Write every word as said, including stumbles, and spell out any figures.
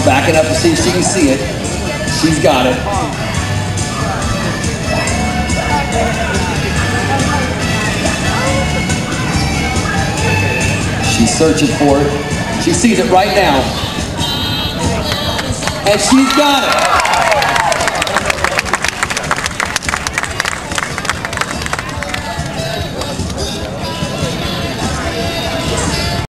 Backing up to see if she can see it. She's got it. She's searching for it. She sees it right now. And she's got it.